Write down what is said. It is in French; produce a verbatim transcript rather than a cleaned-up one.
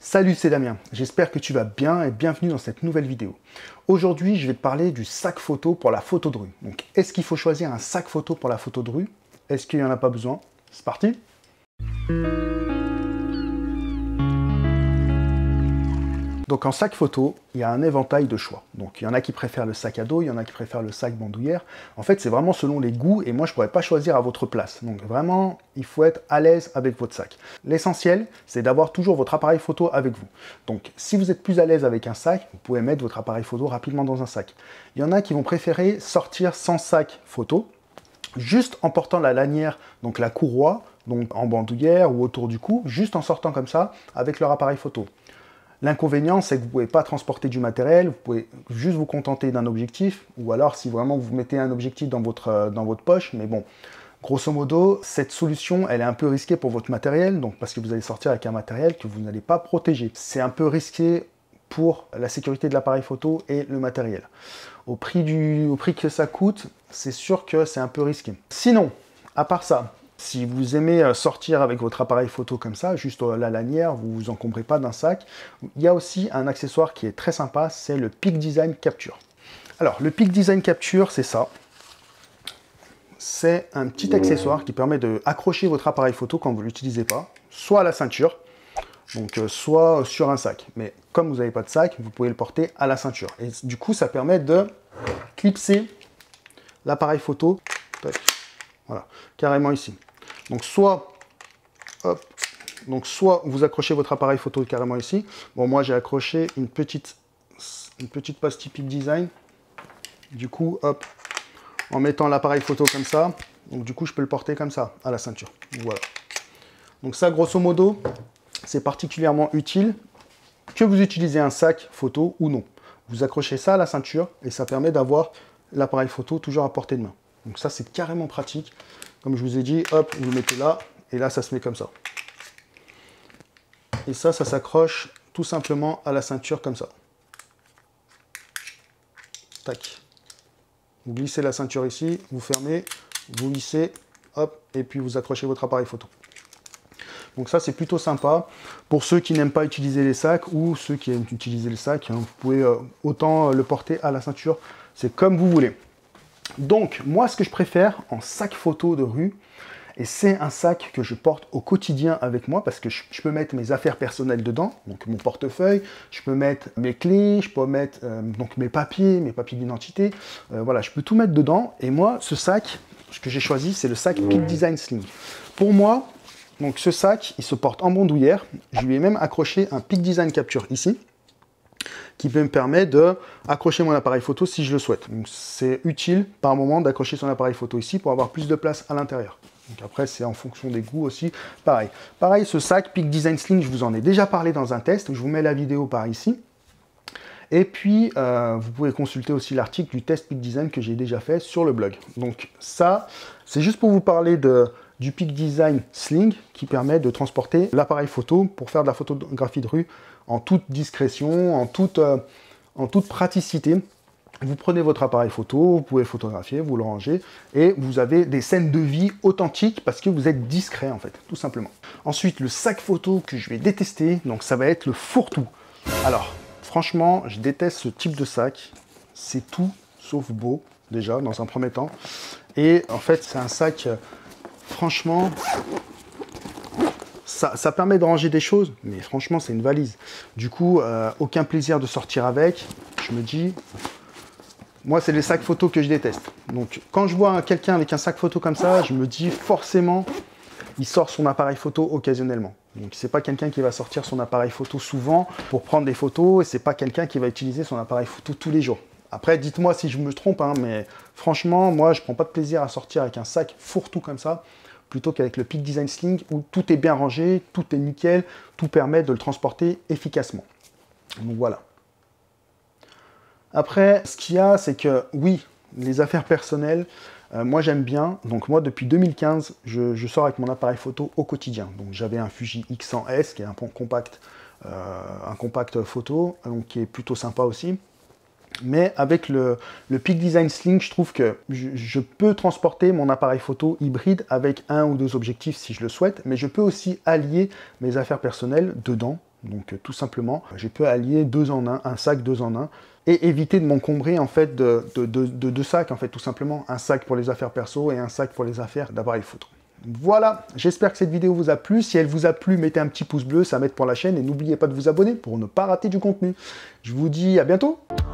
Salut, c'est Damien, j'espère que tu vas bien et bienvenue dans cette nouvelle vidéo. Aujourd'hui, je vais te parler du sac photo pour la photo de rue. Donc, est-ce qu'il faut choisir un sac photo pour la photo de rue? Est-ce qu'il n'y en a pas besoin? C'est parti! Donc en sac photo, il y a un éventail de choix. Donc il y en a qui préfèrent le sac à dos, il y en a qui préfèrent le sac bandoulière. En fait, c'est vraiment selon les goûts et moi, je ne pourrais pas choisir à votre place. Donc vraiment, il faut être à l'aise avec votre sac. L'essentiel, c'est d'avoir toujours votre appareil photo avec vous. Donc si vous êtes plus à l'aise avec un sac, vous pouvez mettre votre appareil photo rapidement dans un sac. Il y en a qui vont préférer sortir sans sac photo, juste en portant la lanière, donc la courroie, donc en bandoulière ou autour du cou, juste en sortant comme ça avec leur appareil photo. L'inconvénient, c'est que vous ne pouvez pas transporter du matériel, vous pouvez juste vous contenter d'un objectif, ou alors si vraiment vous mettez un objectif dans votre, dans votre poche, mais bon, grosso modo, cette solution, elle est un peu risquée pour votre matériel, donc parce que vous allez sortir avec un matériel que vous n'allez pas protéger. C'est un peu risqué pour la sécurité de l'appareil photo et le matériel. Au prix, du, au prix que ça coûte, c'est sûr que c'est un peu risqué. Sinon, à part ça, si vous aimez sortir avec votre appareil photo comme ça, juste la lanière, vous ne vous encombrez pas d'un sac, il y a aussi un accessoire qui est très sympa, c'est le Peak Design Capture. Alors, le Peak Design Capture, c'est ça. C'est un petit accessoire qui permet d'accrocher votre appareil photo quand vous ne l'utilisez pas, soit à la ceinture, donc soit sur un sac. Mais comme vous n'avez pas de sac, vous pouvez le porter à la ceinture. Et du coup, ça permet de clipser l'appareil photo, voilà, carrément ici. Donc soit, hop, donc soit vous accrochez votre appareil photo carrément ici. Bon, moi j'ai accroché une petite, une petite pastille Peak Design. Du coup, hop, en mettant l'appareil photo comme ça, donc du coup je peux le porter comme ça à la ceinture. Voilà. Donc ça, grosso modo, c'est particulièrement utile que vous utilisez un sac photo ou non. Vous accrochez ça à la ceinture et ça permet d'avoir l'appareil photo toujours à portée de main. Donc ça, c'est carrément pratique. Comme je vous ai dit, hop, vous le mettez là, et là, ça se met comme ça. Et ça, ça s'accroche tout simplement à la ceinture comme ça. Tac. Vous glissez la ceinture ici, vous fermez, vous lissez, hop, et puis vous accrochez votre appareil photo. Donc ça, c'est plutôt sympa. Pour ceux qui n'aiment pas utiliser les sacs, ou ceux qui aiment utiliser le sac, hein, vous pouvez euh, autant le porter à la ceinture, c'est comme vous voulez. Donc, moi, ce que je préfère en sac photo de rue, et c'est un sac que je porte au quotidien avec moi, parce que je, je peux mettre mes affaires personnelles dedans, donc mon portefeuille, je peux mettre mes clés, je peux mettre euh, donc mes papiers, mes papiers d'identité, euh, voilà, je peux tout mettre dedans. Et moi, ce sac, ce que j'ai choisi, c'est le sac Peak Design Sling. Pour moi, donc ce sac, il se porte en bandoulière. Je lui ai même accroché un Peak Design Capture ici, qui peut me permettre d'accrocher mon appareil photo si je le souhaite. C'est utile par moment d'accrocher son appareil photo ici pour avoir plus de place à l'intérieur. Donc après, c'est en fonction des goûts aussi. Pareil. Pareil, ce sac Peak Design Sling, je vous en ai déjà parlé dans un test. Je vous mets la vidéo par ici. Et puis, euh, vous pouvez consulter aussi l'article du test Peak Design que j'ai déjà fait sur le blog. Donc ça, c'est juste pour vous parler de, du Peak Design Sling qui permet de transporter l'appareil photo pour faire de la photographie de rue en toute discrétion, en toute, euh, en toute praticité. Vous prenez votre appareil photo, vous pouvez photographier, vous le rangez, et vous avez des scènes de vie authentiques parce que vous êtes discret en fait, tout simplement. Ensuite, le sac photo que je vais détester, donc ça va être le fourre-tout. Alors, franchement, je déteste ce type de sac. C'est tout sauf beau, déjà, dans un premier temps. Et en fait, c'est un sac, euh, franchement... Ça, ça permet de ranger des choses, mais franchement, c'est une valise. Du coup, euh, aucun plaisir de sortir avec. Je me dis, moi, c'est les sacs photos que je déteste. Donc, quand je vois quelqu'un avec un sac photo comme ça, je me dis forcément, il sort son appareil photo occasionnellement. Donc, c'est pas quelqu'un qui va sortir son appareil photo souvent pour prendre des photos, et c'est pas quelqu'un qui va utiliser son appareil photo tous les jours. Après, dites-moi si je me trompe, hein, mais franchement, moi, je prends pas de plaisir à sortir avec un sac fourre-tout comme ça, plutôt qu'avec le Peak Design Sling où tout est bien rangé, tout est nickel, tout permet de le transporter efficacement. Donc voilà. Après, ce qu'il y a, c'est que oui, les affaires personnelles, euh, moi j'aime bien. Donc moi, depuis deux mille quinze, je, je sors avec mon appareil photo au quotidien. Donc j'avais un Fuji X cent S qui est un compact, euh, un compact photo, donc qui est plutôt sympa aussi. Mais avec le, le Peak Design Sling, je trouve que je, je peux transporter mon appareil photo hybride avec un ou deux objectifs si je le souhaite, mais je peux aussi allier mes affaires personnelles dedans Donc tout simplement, je peux allier deux en un, un sac deux en un, et éviter de m'encombrer en fait de, de, de, de deux sacs, en fait tout simplement. Un sac pour les affaires perso et un sac pour les affaires d'appareil photo. Voilà, j'espère que cette vidéo vous a plu. Si elle vous a plu, mettez un petit pouce bleu, ça m'aide pour la chaîne. Et n'oubliez pas de vous abonner pour ne pas rater du contenu. Je vous dis à bientôt.